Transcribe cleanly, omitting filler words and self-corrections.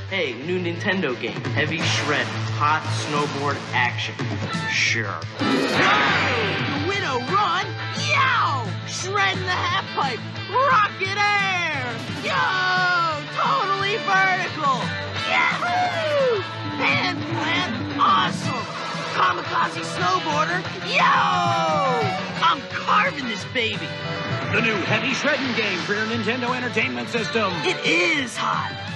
Hey, new Nintendo game, Heavy Shreddin, hot snowboard action. Sure. The widow run, yow! Shreddin' the half pipe, rocket air! Yo! Totally vertical! Yahoo! Hand plant, awesome! Kamikaze snowboarder, yo! I'm carving this baby! The new Heavy Shreddin game for your Nintendo Entertainment System. It is hot!